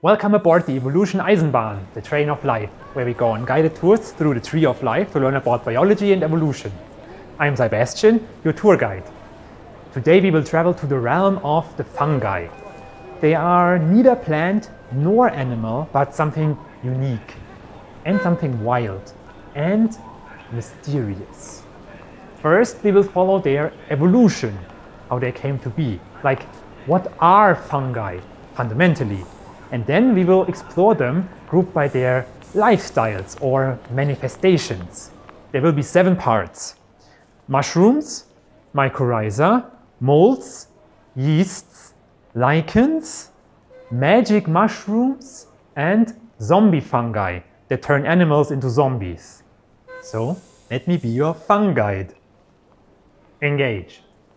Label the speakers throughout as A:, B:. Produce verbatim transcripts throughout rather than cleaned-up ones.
A: Welcome aboard the EvolutionEisenbahn, the train of life, where we go on guided tours through the tree of life to learn about biology and evolution. I'm Sebastian, your tour guide. Today we will travel to the realm of the fungi. They are neither plant nor animal, but something unique and something wild and mysterious. First, we will follow their evolution, how they came to be. Like, what are fungi fundamentally? And then we will explore them grouped by their lifestyles or manifestations. There will be seven parts: mushrooms, mycorrhiza, molds, yeasts, lichens, magic mushrooms, and zombie fungi that turn animals into zombies. So, let me be your fun guide. Engage.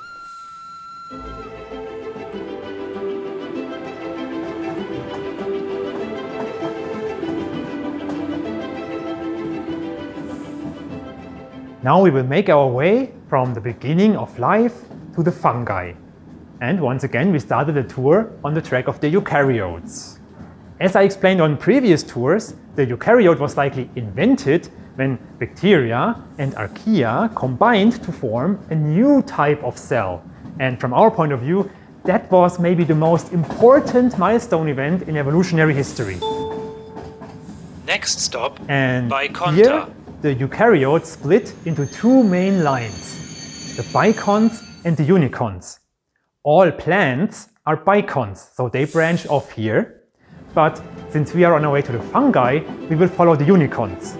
A: Now we will make our way from the beginning of life to the fungi. And once again, we started a tour on the track of the eukaryotes. As I explained on previous tours, the eukaryote was likely invented when bacteria and archaea combined to form a new type of cell. And from our point of view, that was maybe the most important milestone event in evolutionary history.
B: Next stop,
A: and
B: Biconta.
A: Here, the eukaryotes split into two main lines, the bicons and the unicons. All plants are bicons, so they branch off here. But since we are on our way to the fungi, we will follow the unicons.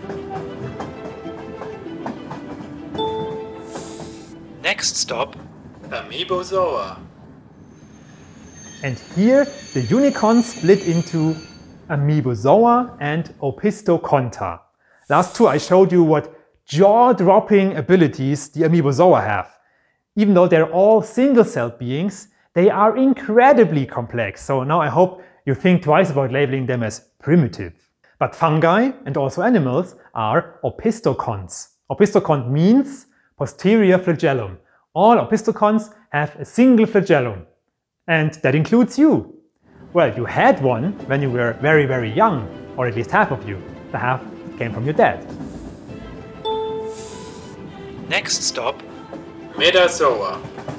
B: Next stop, Amoebozoa.
A: And here the unicons split into Amoebozoa and Opisthokonta. Last tour I showed you what jaw-dropping abilities the Amoebozoa have. Even though they're all single-celled beings, they are incredibly complex. So now I hope you think twice about labeling them as primitive. But fungi and also animals are opisthokonts. Opisthokonts means posterior flagellum. All opisthokonts have a single flagellum. And that includes you. Well, you had one when you were very, very young, or at least half of you. The half came from your dad.
B: Next stop, Metazoa.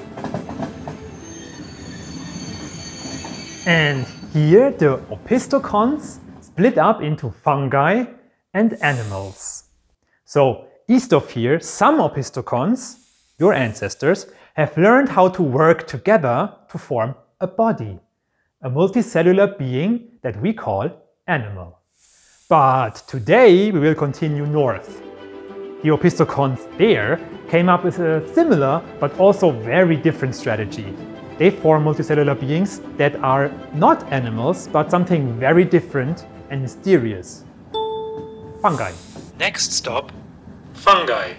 A: And here the opisthokonts split up into fungi and animals. So east of here, some opisthokonts, your ancestors, have learned how to work together to form a body, a multicellular being that we call animal. But today we will continue north. The opisthokonts there came up with a similar but also very different strategy. They form multicellular beings that are not animals but something very different and mysterious. Fungi.
B: Next stop, fungi.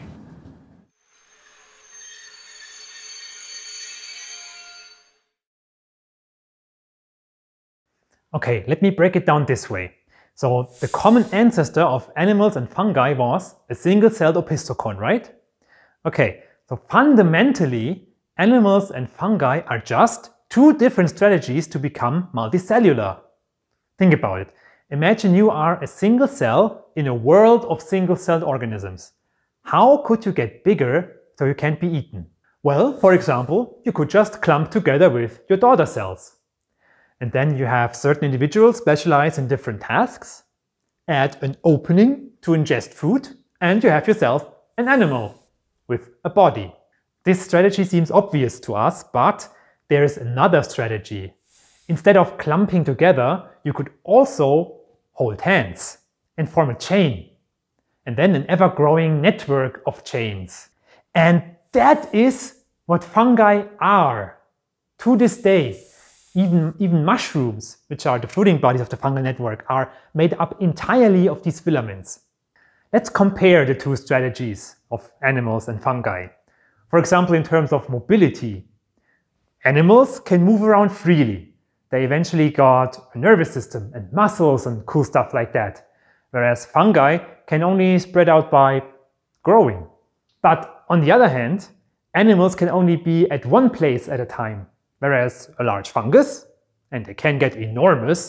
A: Okay, let me break it down this way. So the common ancestor of animals and fungi was a single-celled opisthokon, right? Okay, so fundamentally, animals and fungi are just two different strategies to become multicellular. Think about it. Imagine you are a single cell in a world of single-celled organisms. How could you get bigger so you can't be eaten? Well, for example, you could just clump together with your daughter cells. And then you have certain individuals specialize in different tasks, add an opening to ingest food, and you have yourself an animal with a body. This strategy seems obvious to us, but there is another strategy. Instead of clumping together, you could also hold hands and form a chain, and then an ever-growing network of chains. And that is what fungi are to this day. Even, even mushrooms, which are the fruiting bodies of the fungal network, are made up entirely of these filaments. Let's compare the two strategies of animals and fungi. For example, in terms of mobility, animals can move around freely. They eventually got a nervous system and muscles and cool stuff like that, whereas fungi can only spread out by growing. But on the other hand, animals can only be at one place at a time, whereas a large fungus, and they can get enormous,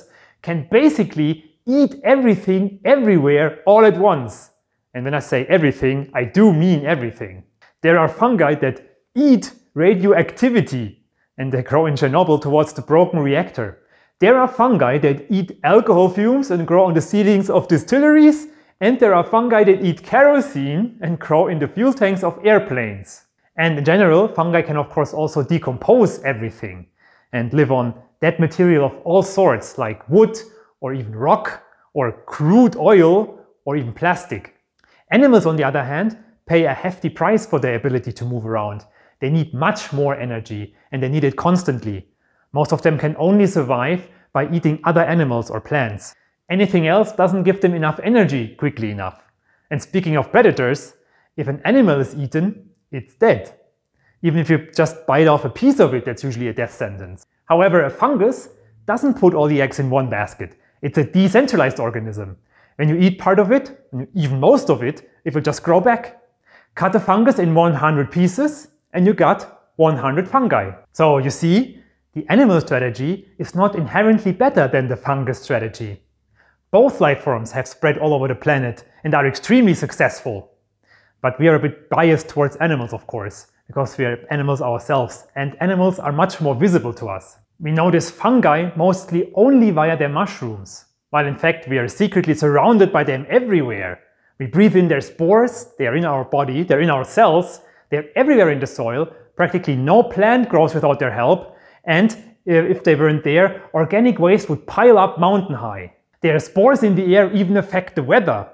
A: can basically eat everything everywhere all at once. And when I say everything, I do mean everything. There are fungi that eat radioactivity, and they grow in Chernobyl towards the broken reactor. There are fungi that eat alcohol fumes and grow on the ceilings of distilleries, and there are fungi that eat kerosene and grow in the fuel tanks of airplanes. And in general, fungi can of course also decompose everything and live on dead material of all sorts, like wood or even rock or crude oil or even plastic. Animals, on the other hand, pay a hefty price for their ability to move around. They need much more energy and they need it constantly. Most of them can only survive by eating other animals or plants. Anything else doesn't give them enough energy quickly enough. And speaking of predators, if an animal is eaten, it's dead. Even if you just bite off a piece of it, that's usually a death sentence. However, a fungus doesn't put all the eggs in one basket. It's a decentralized organism. When you eat part of it, even most of it, it will just grow back. Cut a fungus in one hundred pieces and you got one hundred fungi. So you see, the animal strategy is not inherently better than the fungus strategy. Both life forms have spread all over the planet and are extremely successful. But we are a bit biased towards animals, of course, because we are animals ourselves, and animals are much more visible to us. We notice fungi mostly only via their mushrooms, while in fact we are secretly surrounded by them everywhere. We breathe in their spores, they are in our body, they're in our cells, they're everywhere in the soil, practically no plant grows without their help, and if they weren't there, organic waste would pile up mountain high. Their spores in the air even affect the weather.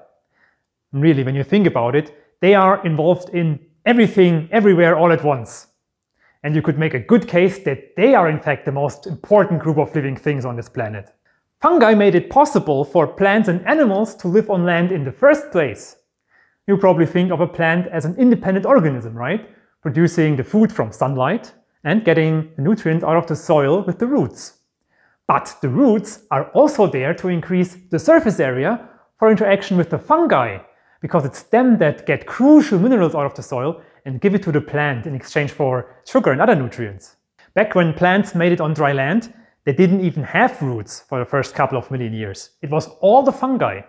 A: And really, when you think about it, they are involved in everything, everywhere, all at once. And you could make a good case that they are in fact the most important group of living things on this planet. Fungi made it possible for plants and animals to live on land in the first place. You probably think of a plant as an independent organism, right? Producing the food from sunlight and getting the nutrients out of the soil with the roots. But the roots are also there to increase the surface area for interaction with the fungi, because it's them that get crucial minerals out of the soil and give it to the plant in exchange for sugar and other nutrients. Back when plants made it on dry land, they didn't even have roots for the first couple of million years. It was all the fungi.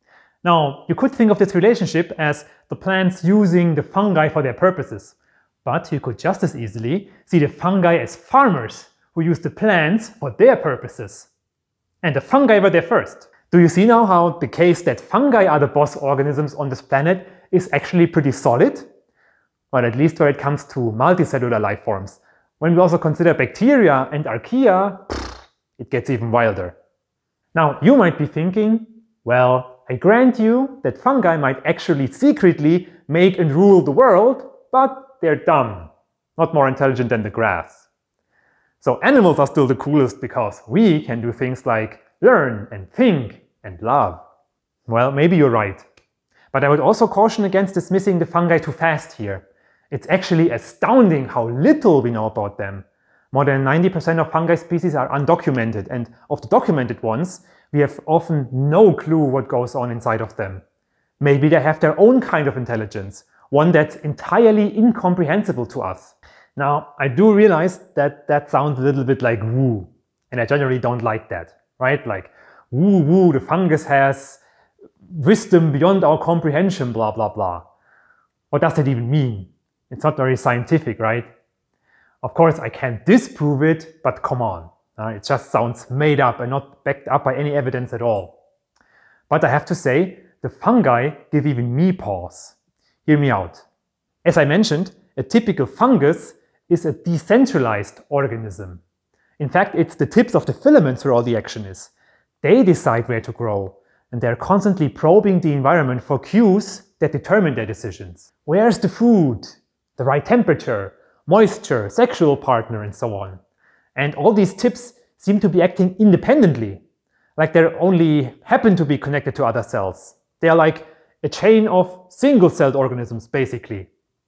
A: Now, you could think of this relationship as the plants using the fungi for their purposes, but you could just as easily see the fungi as farmers who use the plants for their purposes. And the fungi were there first. Do you see now how the case that fungi are the boss organisms on this planet is actually pretty solid? Well, at least when it comes to multicellular life forms. When we also consider bacteria and archaea, pff, it gets even wilder. Now, you might be thinking, well, I grant you that fungi might actually secretly make and rule the world, but they're dumb, not more intelligent than the grass. So animals are still the coolest because we can do things like learn and think and love. Well, maybe you're right. But I would also caution against dismissing the fungi too fast here. It's actually astounding how little we know about them. More than ninety percent of fungi species are undocumented, and of the documented ones, we have often no clue what goes on inside of them. Maybe they have their own kind of intelligence, one that's entirely incomprehensible to us. Now, I do realize that that sounds a little bit like woo, and I generally don't like that, right? Like, woo woo, the fungus has wisdom beyond our comprehension, blah blah blah. What does that even mean? It's not very scientific, right? Of course, I can't disprove it, but come on. Uh, it just sounds made up and not backed up by any evidence at all. But I have to say, the fungi give even me pause. Hear me out. As I mentioned, a typical fungus is a decentralized organism. In fact, it's the tips of the filaments where all the action is. They decide where to grow, and they're constantly probing the environment for cues that determine their decisions. Where's the food? The right temperature, moisture, sexual partner, and so on. And all these tips seem to be acting independently, like they only happen to be connected to other cells. They are like a chain of single-celled organisms, basically.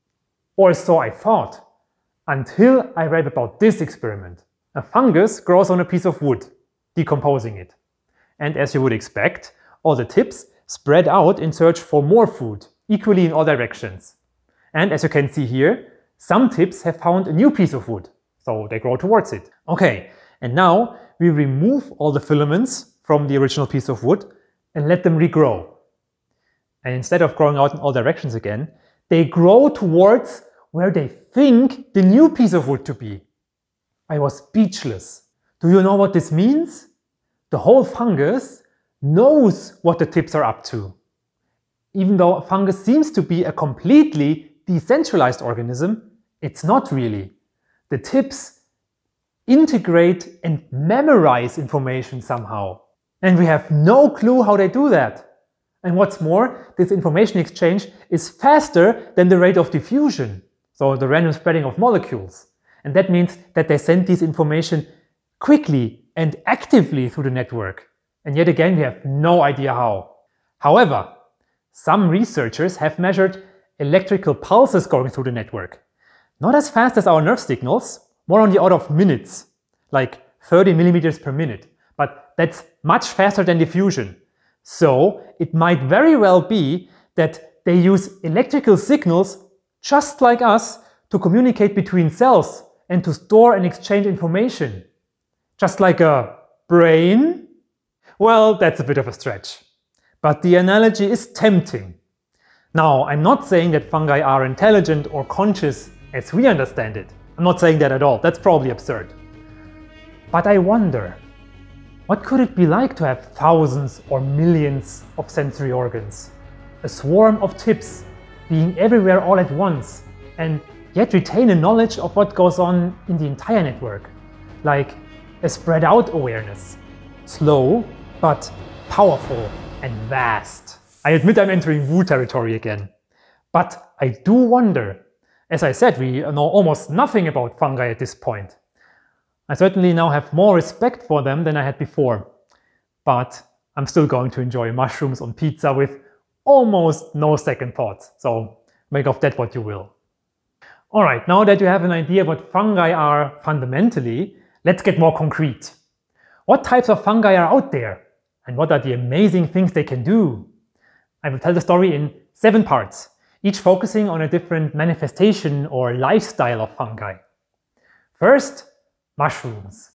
A: Or so I thought, until I read about this experiment. A fungus grows on a piece of wood, decomposing it. And as you would expect, all the tips spread out in search for more food, equally in all directions. And as you can see here, some tips have found a new piece of wood, so they grow towards it. Okay, and now we remove all the filaments from the original piece of wood and let them regrow. And instead of growing out in all directions again, they grow towards where they think the new piece of wood to be. I was speechless. Do you know what this means? The whole fungus knows what the tips are up to. Even though a fungus seems to be a completely decentralized organism, it's not really. The tips integrate and memorize information somehow. And we have no clue how they do that. And what's more, this information exchange is faster than the rate of diffusion, so the random spreading of molecules. And that means that they send this information quickly and actively through the network. And yet again, we have no idea how. However, some researchers have measured electrical pulses going through the network. Not as fast as our nerve signals, more on the order of minutes, like thirty millimeters per minute. But that's much faster than diffusion. So it might very well be that they use electrical signals just like us to communicate between cells and to store and exchange information. Just like a brain? Well, that's a bit of a stretch. But the analogy is tempting. Now, I'm not saying that fungi are intelligent or conscious as we understand it. I'm not saying that at all. That's probably absurd. But I wonder, what could it be like to have thousands or millions of sensory organs? A swarm of tips being everywhere all at once and yet retain a knowledge of what goes on in the entire network. Like a spread out awareness. Slow, but powerful and vast. I admit I'm entering woo territory again. But I do wonder. As I said, we know almost nothing about fungi at this point. I certainly now have more respect for them than I had before. But I'm still going to enjoy mushrooms on pizza with almost no second thoughts. So make of that what you will. Alright, now that you have an idea what fungi are fundamentally, let's get more concrete. What types of fungi are out there? And what are the amazing things they can do? I will tell the story in seven parts, each focusing on a different manifestation or lifestyle of fungi. First, mushrooms.